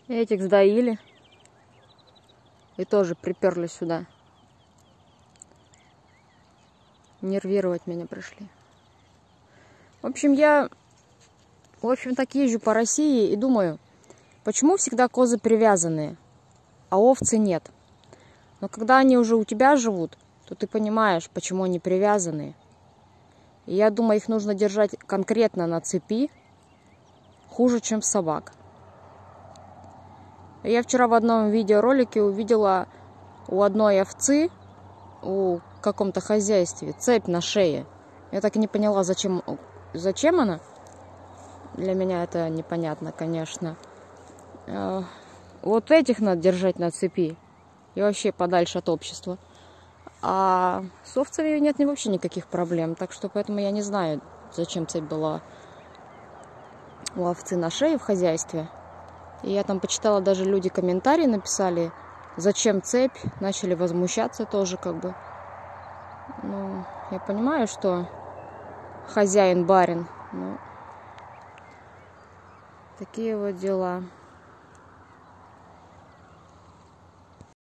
Этих сдаили. И тоже приперли сюда. Нервировать меня пришли. В общем, я так езжу по России и думаю, почему всегда козы привязанные, а овцы нет. Но когда они уже у тебя живут, то ты понимаешь, почему они привязанные. И я думаю, их нужно держать конкретно на цепи, хуже, чем собак. Я вчера в одном видеоролике увидела у одной овцы, у каком-то хозяйстве, цепь на шее. Я так и не поняла, зачем она. Для меня это непонятно, конечно. Вот этих надо держать на цепи. И вообще подальше от общества. А с овцами нет вообще никаких проблем. Так что поэтому я не знаю, зачем цепь была у овцы на шее в хозяйстве. И я там почитала, даже люди комментарии написали, зачем цепь, начали возмущаться тоже как бы. Ну, я понимаю, что хозяин барин, но такие вот дела.